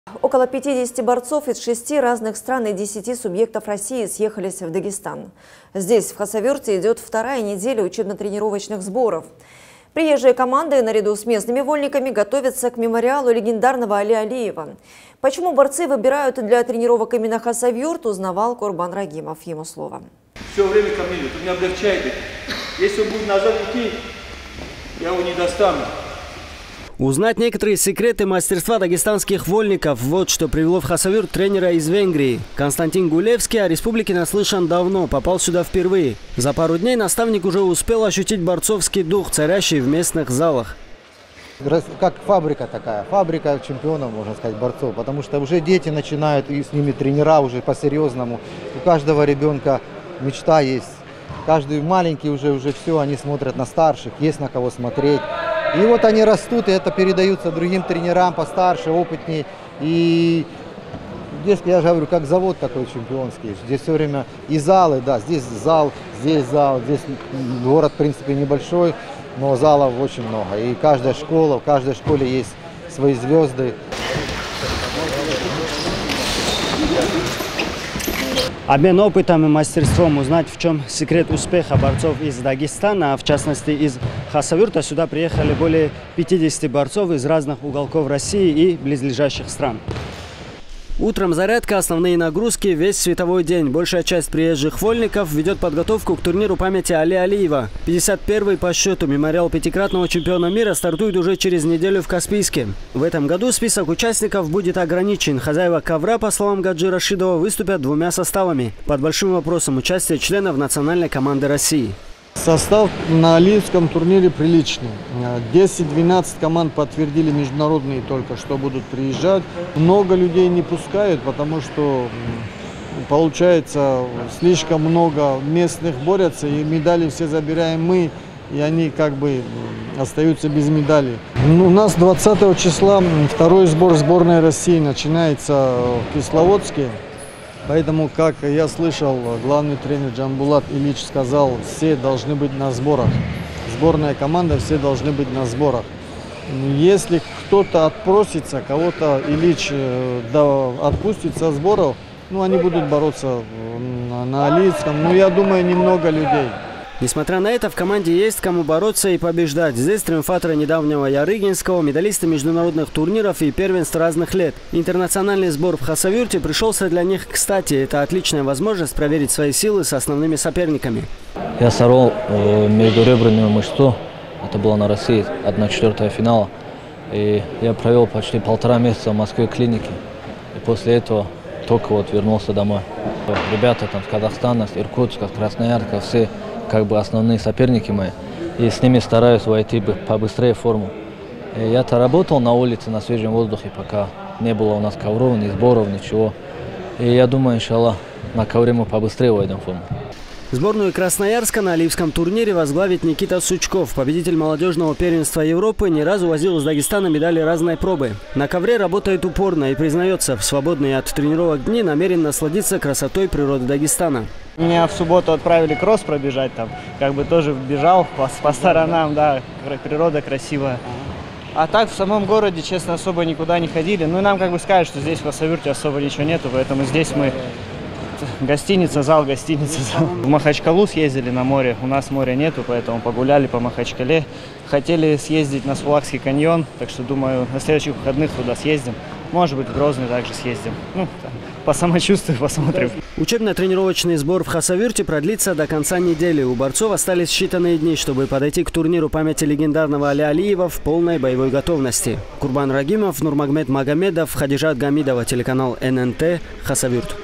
Около 50 борцов из 6 разных стран и 10 субъектов России съехались в Дагестан. Здесь, в Хасавюрте, идет вторая неделя учебно-тренировочных сборов. Приезжие команды наряду с местными вольниками готовятся к мемориалу легендарного Али Алиева. Почему борцы выбирают для тренировок именно Хасавюрт, узнавал Курбан Рагимов. Ему слово. Все время ко мне идет, он меня облегчает. Если он будет назад идти, я его не достану. Узнать некоторые секреты мастерства дагестанских вольников – вот что привело в Хасавюрт тренера из Венгрии. Константин Гулевский о республике наслышан давно, попал сюда впервые. За пару дней наставник уже успел ощутить борцовский дух, царящий в местных залах. Как фабрика такая, фабрика чемпионов, можно сказать, борцов. Потому что уже дети начинают, и с ними тренера уже по-серьезному. У каждого ребенка мечта есть. Каждый маленький уже все, они смотрят на старших, есть на кого смотреть. И вот они растут, и это передаются другим тренерам постарше, опытнее. И здесь, я же говорю, как завод такой чемпионский. Здесь все время и залы, да, здесь зал, здесь город, в принципе, небольшой, но залов очень много. И каждая школа, в каждой школе есть свои звезды. Обмен опытом и мастерством, узнать, в чем секрет успеха борцов из Дагестана, а в частности из Хасавюрта. Сюда приехали более 50 борцов из разных уголков России и близлежащих стран. Утром зарядка, основные нагрузки, весь световой день. Большая часть приезжих вольников ведет подготовку к турниру памяти Али Алиева. 51-й по счету мемориал пятикратного чемпиона мира стартует уже через неделю в Каспийске. В этом году список участников будет ограничен. Хозяева ковра, по словам Гаджи Рашидова, выступят двумя составами. Под большим вопросом участие членов национальной команды России. Состав на Алиевском турнире приличный. 10-12 команд подтвердили международные только, что будут приезжать. Много людей не пускают, потому что получается слишком много местных борются, и медали все забираем мы, и они как бы остаются без медалей. У нас 20 числа второй сбор сборной России начинается в Кисловодске. Поэтому, как я слышал, главный тренер Джамбулат Ильич сказал, все должны быть на сборах. Сборная команда, все должны быть на сборах. Если кто-то отпросится, кого-то Ильич отпустит со сборов, они будут бороться на Алиевском. Я думаю, немного людей. Несмотря на это, в команде есть кому бороться и побеждать. Здесь триумфаторы недавнего Ярыгинского, медалисты международных турниров и первенств разных лет. Интернациональный сбор в Хасавюрте пришелся для них кстати. Это отличная возможность проверить свои силы с основными соперниками. Я сорвал междуреберную мышцу. Это было на России, 1/4 финала. И я провел почти 1,5 месяца в Москве клинике. И после этого только вернулся домой. Ребята там с Казахстана, с Иркутска, с Красноярска, все как бы основные соперники мои, и с ними стараюсь войти побыстрее в форму. Я-то работал на улице, на свежем воздухе, пока не было у нас ковров, ни сборов, ничего. И я думаю, иншаллах, на ковре мы побыстрее войдем в форму. Сборную Красноярска на Алиевском турнире возглавит Никита Сучков. Победитель молодежного первенства Европы не раз увозил из Дагестана медали разной пробы. На ковре работает упорно и признается, в свободные от тренировок дни намерен насладиться красотой природы Дагестана. Меня в субботу отправили кросс пробежать, там как бы тоже бежал по сторонам, да, природа красивая. А так в самом городе, честно, особо никуда не ходили. Ну и нам как бы сказали, что здесь в Хасавюрте особо ничего нету, поэтому здесь мы гостиница, зал, гостиница, зал. В Махачкалу съездили на море, у нас моря нету, поэтому погуляли по Махачкале. Хотели съездить на Сулакский каньон, так что думаю, на следующих выходных туда съездим. Может быть, в Грозный также съездим. По самочувствию посмотрим. Учебно-тренировочный сбор в Хасавюрте продлится до конца недели. У борцов остались считанные дни, чтобы подойти к турниру памяти легендарного Али Алиева в полной боевой готовности. Курбан Рагимов, Нурмагомед Магомедов, Хадижат Гамидова, телеканал ННТ, Хасавюрт.